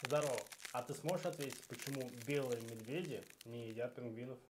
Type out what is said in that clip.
Здорово. А ты сможешь ответить, почему белые медведи не едят пингвинов?